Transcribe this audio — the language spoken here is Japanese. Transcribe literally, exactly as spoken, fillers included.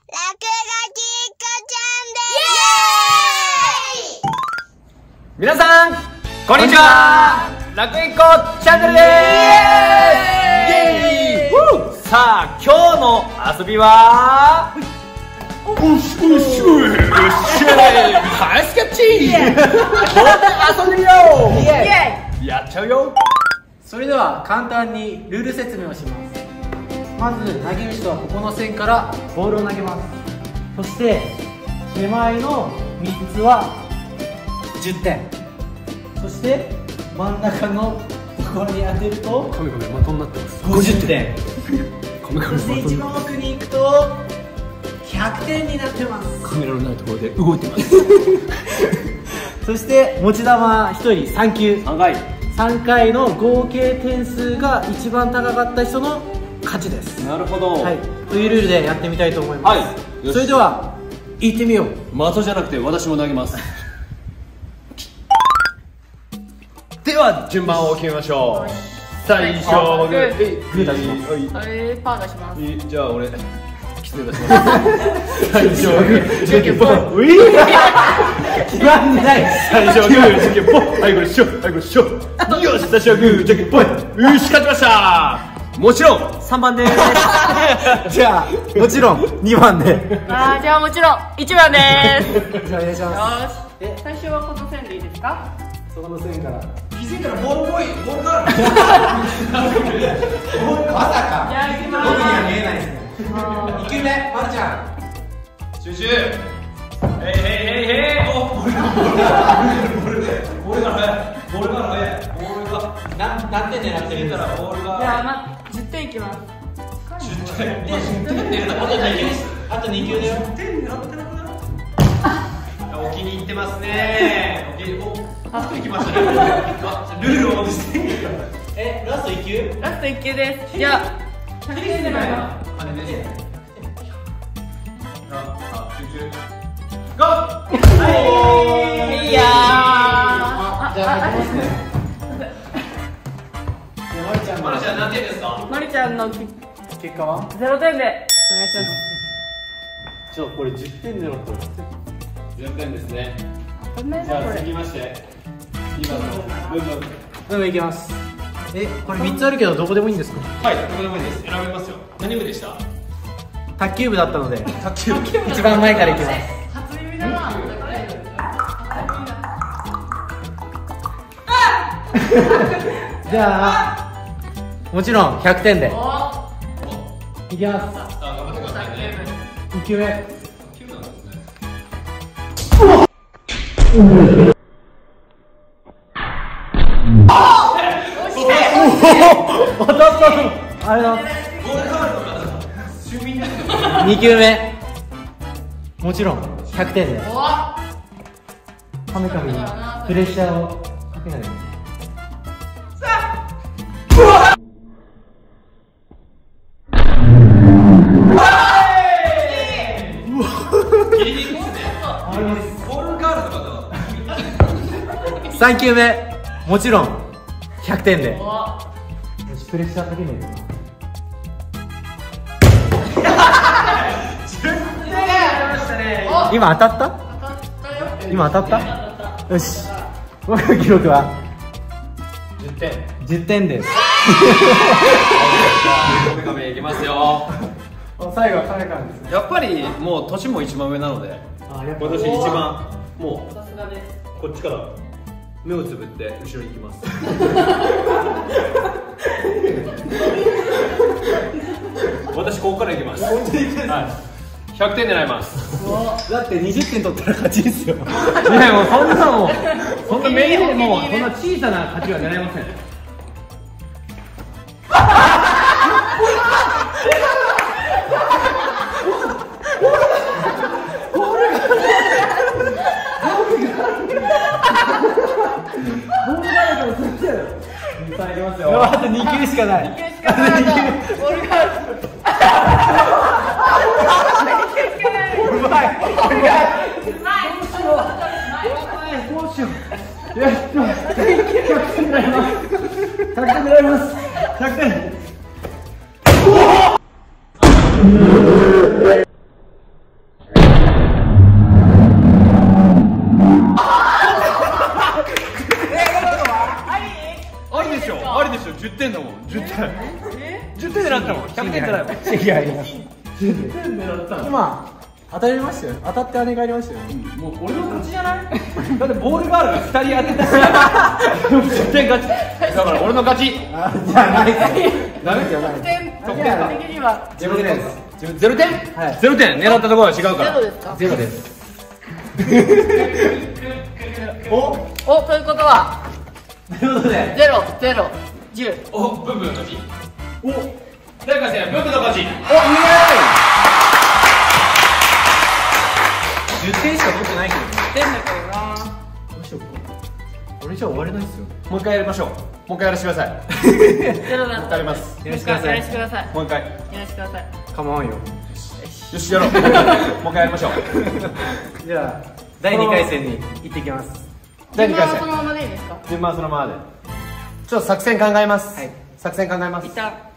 皆さんこんにちは、楽園子チャンネルです。さあ今日の遊びはおしおしおしハイスキャッチ遊んでみよう。やっちゃうよ。 それでは簡単にルール説明をします。まず投げる人はここの線からボールを投げます。そして手前のみっつはじゅってん、そして真ん中のところに当てるとカメカメ的になってます。 ごじゅってん。 カメカメそして一番奥に行くとひゃくてんになってます。 カメラのないところで動いてますそして持ち球ひとりさんきゅう、 さんかいさんかいの合計点数が一番高かった人の勝ちです。 なるほど、 はい、というルールでやってみたいと思います。はい、それでは行ってみよう。 的じゃなくて私も投げますでは順番を決めましょう。最初はグー、 グー出します。 あれパー出します。 じゃあ俺キツネ出します最初はグー、じゃんけんぽん。うい決まんない。 最初はグー、じゃんけんぽん。はいこれしょ、はいこれしょ。よし、最初はグー、じゃんけんぽん。よし、勝ちました。もちろんさんばんですじゃあもちろんにばんで。 あー、じゃあもちろんいちばんです。 じゃあお願いします。 よし、最初はこの線でいいですか？ そこの線から気づいたらボールっぽい、ボールがあるまさかじゃあ行きま僕にはー見えないですね。にきゅうめ、まるちゃんシュシュへいへいへいへい。おボールがボールがボールが速い、ボールが速い、ボールがな何点狙ってるんですか？ ボールす。 がじゃあまじゅってんいきます。 じゅってんあとにきゅうだよ。 お気に入ってますね。お気におあと行きましたね。あ、ルールを戻して。 え、ラストいっきゅう？ ラストいっきゅうです。じゃあひゃくてん狙いまあれですね。あ、あ、集中。ゴー。 す。いやー。 じゃあ行きますね。まるちゃんマルちゃん何点ですか？ まりちゃんのき結果はゼロてんでお願いします。 ちょっとこれじゅってんでろってじゅってんですね。 ごめんじゃあなさいこれ。 続きまして今の部分。 うん、いきます。え、これみっつあるけどどこでもいいんですか？ はい、どこでもいいです。選べますよ。何部でした？ 卓球部だったので卓球部。 一番前からいきます。 初耳だな。 じゃあもちろんひゃくてんでおいきます。 さあ頑張ってくださいね。 いっきゅうめ。 卓球部なんですね。 当たった。あれだ。にきゅうめもちろんひゃくてんでおカメカメにプレッシャーをかけないで。さんきゅうめもちろんひゃくてんで。よし、プレッシャーかけないでな。今当たった？今当たった？よし、僕の記録はじゅってん。 じゅってんです。 カメカメいきますよ。 最後はカメカメですね。 やっぱりもう年も一番上なので、 あ、やっぱ私一番もうさすがです。 こっちから目をつぶって後ろに行きます。私ここから行きます。はい、ひゃくてん狙います。 だってにじゅってん取ったら勝ちですよ。 いやもうそんなもうそんなメインでもうそんな小さな勝ちは狙いません。 あとにきゅうしかない。 ボールがある。 うまい。どうしよう。やっとひゃくてん狙います。ひゃくてん狙います。ひゃくてん。 いやいや今当たりましたよ。当たって姉がやりましたよ。 もう俺の勝ちじゃない？だってボールガールがふたり当てたしじゅってん勝ちだから俺の勝ち。 あ、じゃないですよ。ダメですよ。 得点得点的にはゼロ点です。 ゼロてん？ はいゼロてん狙ったところは違うから。 ゼロですか？ ゼロです。お、 お、ということはということで、 ゼロゼロじゅう。 お、ブンブンの勝ち。お、誰かせん、ブンブンの勝ち。 お、イエーイ。じゅってんしか取ってないけどね。 点だけどな。 どうしようか。これじゃ終われないっすよ。 もう一回やりましょう。もう一回やらせてください。 ゼロだった。 やります。 よろしくください。 よろしくください。 もう一回。 よろしくください。 構わんよ。 よし、やろう。もう一回やりましょう。 じゃあだいにかい戦に行ってきます。 だいにかい戦。 そのままでいいですか？ 順番そのままで。ちょっと作戦考えます。 はい。 作戦考えます。 一旦